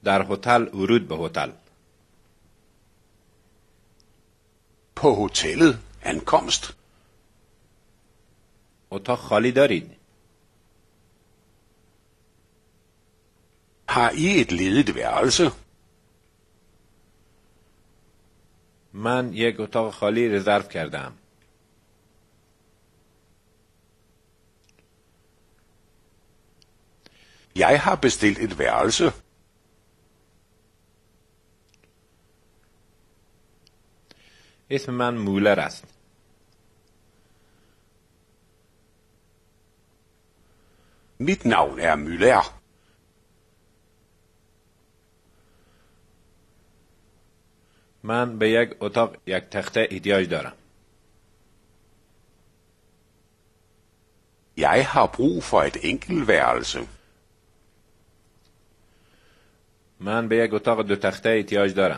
در هتل ورود به هتل. På hotellet. Ankomst. اتاق خالی دارید؟ Har I et ledigt værelse? من یک اتاق خالی رزرو کردم. Jeg har bestilt et værelse. اسم من مولر است. Mit navn er Müller. من به یک اتاق یک تخته احتیاج دارم. Jeg har brug for et enkeltværelse. من به یک اتاق دو تخته احتیاج دارم.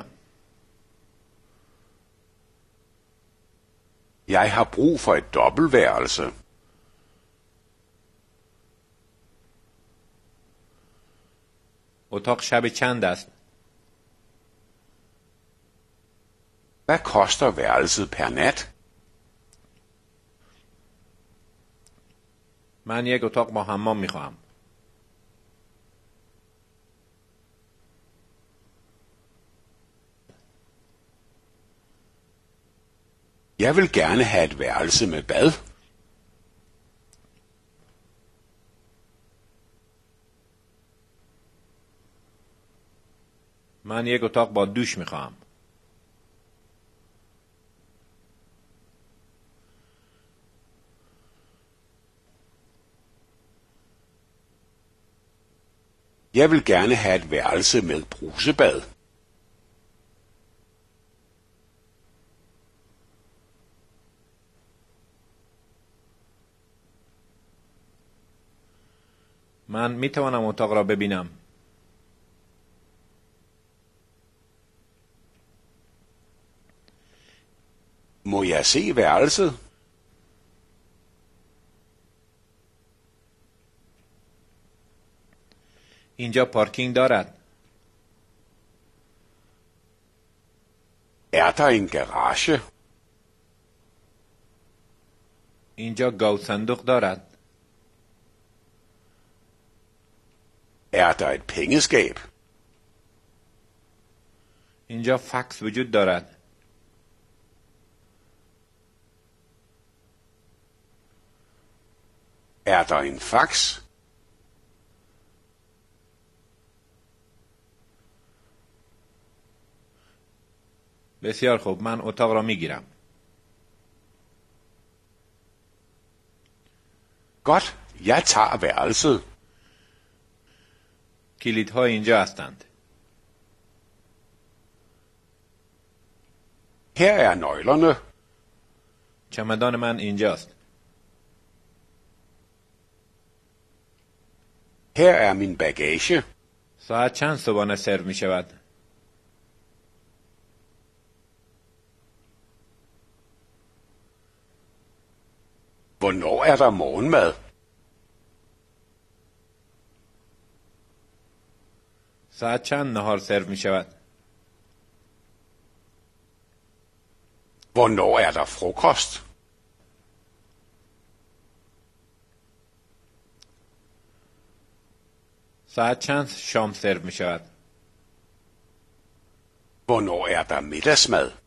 Jeg har brug for et dobbeltværelse. اتاق شب چند است؟ Hvad koster værelset per nat? من یک اتاق با حمام میخواهم. Jeg vil gerne have et værelse med bad. من یک اتاق با دوش میخواهم. Jeg vil gerne have et værelse med brusebad. من میتوانم اتاق را ببینم؟ Må jeg se værelset? اینجا پارکینگ دارد؟ Er der en garage? اینجا گاو صندوق دارد؟ Er der et pengeskab? اینجا فکس وجود دارد؟ Er der en fax? بسیار خوب، من اتاق را میگیرم. Godt, jeg tager værelset. کلیدها اینجا هستند. Her er nøglerne. چمدان من اینجاست. Her er min bagage. ساعت چند صبحانه سرو می شود؟ Hvornår er der morgenmad? ساعت چند نهار سرو می شود؟ Hvornår er der frokost? ساعت چند شام سرو می شود؟ Hvornår er der middagsmad?